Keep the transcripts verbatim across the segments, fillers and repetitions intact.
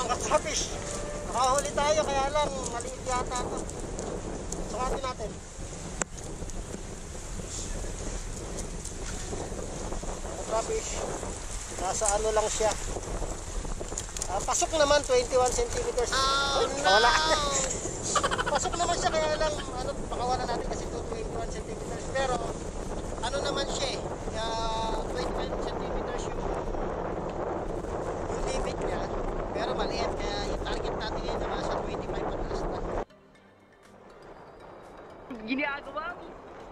mga katrapish. Nakahuli tayo, kaya lang maliit yata ito. Sukatin natin. Katrapish, nasa ano lang siya. Uh, pasok naman twenty-one centimeters. Oh, no! Wala. Pasok naman siya, kaya lang ano, pakawalan natin kasi ito twenty-one centimeters. Pero ano naman siya eh, uh, twenty-five centimeters yung, yung limit niya. Pero maliit, kaya yung target natin ngayon na nasa twenty-five patalas na. Ginagawa mo?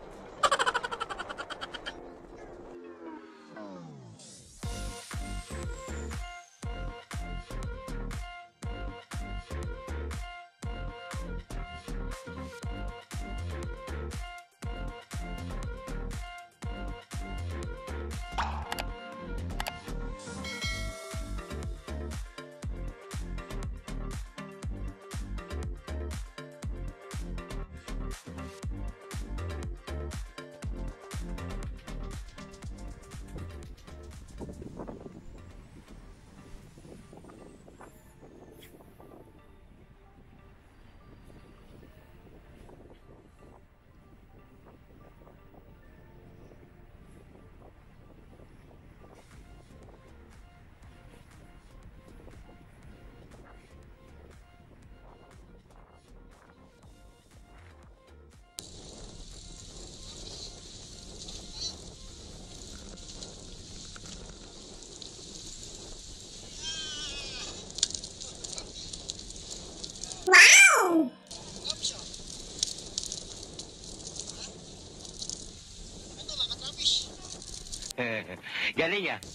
Galing ya.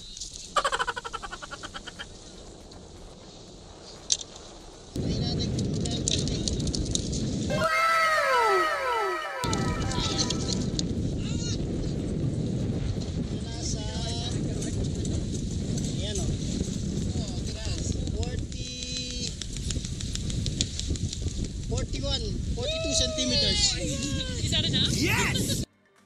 forty-one, forty-two centimeters. Is that enough? Yes!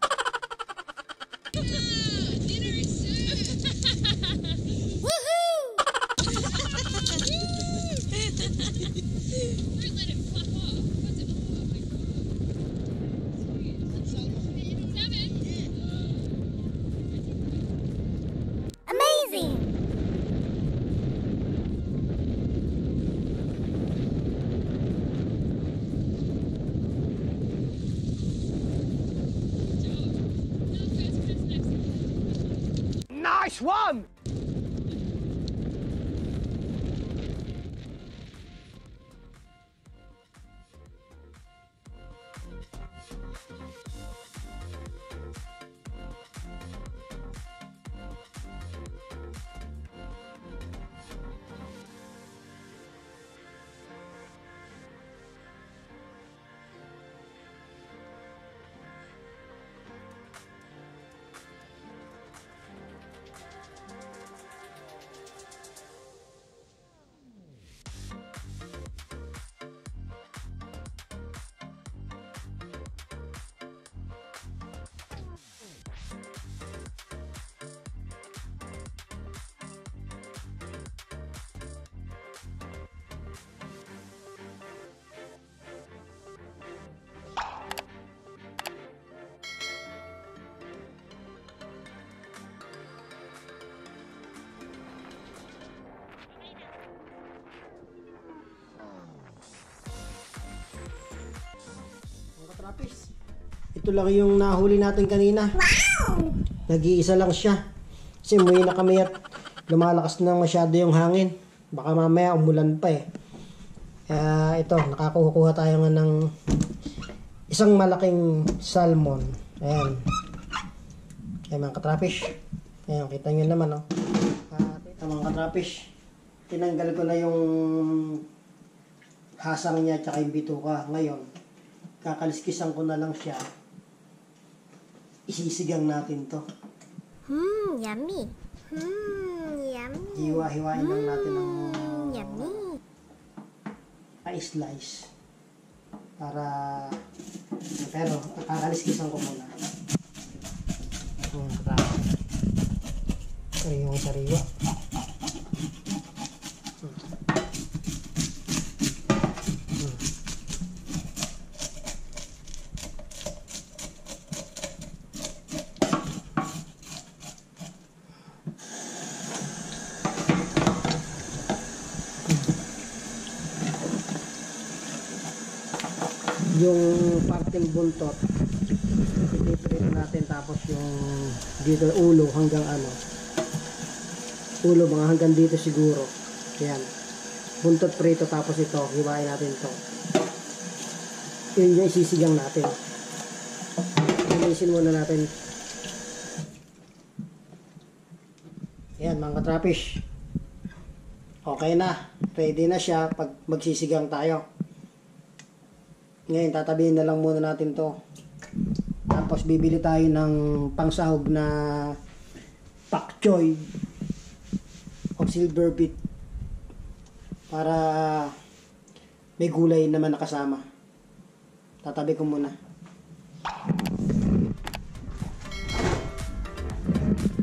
Nice one! Katrapis, ito lang yung nahuli natin kanina. Wow! Nag-iisa lang siya. Kasi umuwi na kami at lumalakas na masyado yung hangin. Baka mamaya umulan pa eh. Kaya ito, nakakuha tayo nga ng isang malaking salmon. Ayan. Ayan mga katrapis. Ayan, kita nyo naman oh. At ito mga katrapis, tinanggal ko na yung hasang niya at yung bituka. Ngayon, kakaliskisan ko na lang siya. Isisigang natin to. Hmm, yummy. Hmm, yummy. Hiwa-hiwain lang natin ng Hmm, yummy. pa-slice. Para, pero, kakaliskisan ko muna. Hmm, sariwang sariwa. Hmm. yung parteng buntot ipiprito natin, tapos yung dito ulo hanggang ano, ulo mga hanggang dito siguro. Yan, buntot prito, tapos ito hiwain natin to. Yun yung isisigang natin. Linisin muna natin. Yan mga katrapish, okay na, ready na siya pag magsisigang tayo. Ngayon tatabihin na lang muna natin to, tapos bibili tayo ng pangsahog na pak choy o silver beet para may gulay naman nakasama. Tatabi ko muna.